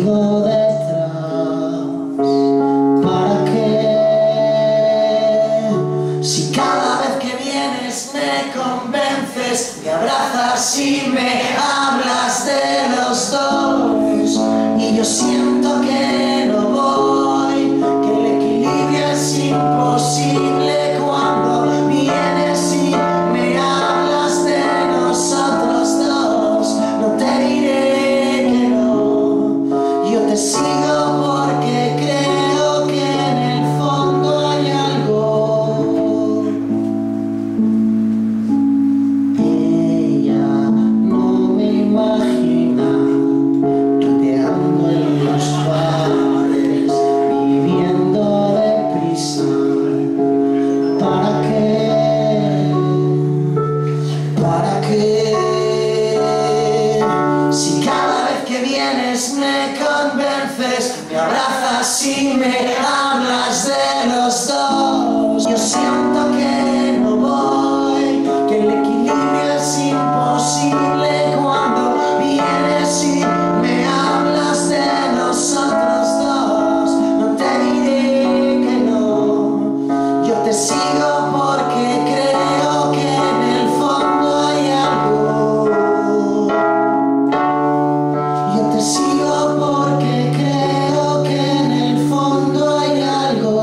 sigo detrás. ¿Para qué? Si cada vez que vienes me convences, me abrazas y me hablas de los dos, y yo siento que no voy, que el equilibrio es imposible cuando vienes y me hablas de nosotros dos. No te diré que no, yo te sigo porque creo que en el fondo hay algo. Ella no me imagina tuteando en los bares, viviendo deprisa. ¿Para qué? ¿Para qué? Si cada vez que vienes me convences, me abrazas y me hablas de los dos, yo siento que no voy, que el equilibrio es imposible cuando vienes y me hablas de nosotros dos. No te diré que no, yo te sigo porque creo que en el fondo hay algo. Yo te sigo porque creo que en el fondo hay algo.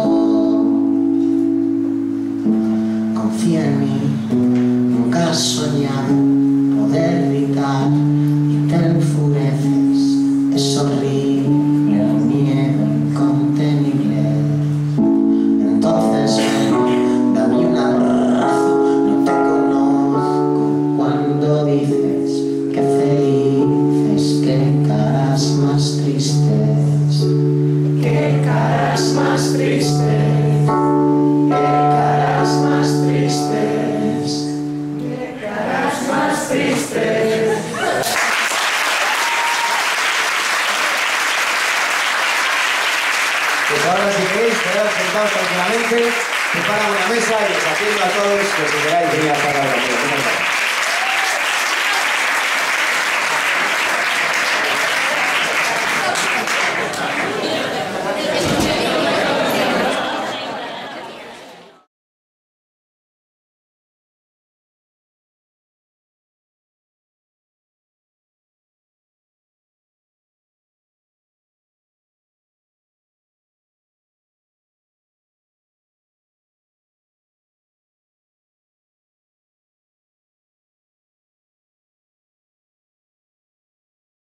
Confía en mí, nunca has soñado poder gritar y te enfureces. Es horrible el miedo incontenible. Entonces ven, dame un abrazo, no te conozco cuando dices que felices, qué caras más tristes, qué caras más tristes, qué caras más tristes, qué caras más tristes. Pues ahora, si queréis, quedaros sentados tranquilamente, preparan una mesa y les atiendo a todos los que queráis venir a estar ahora.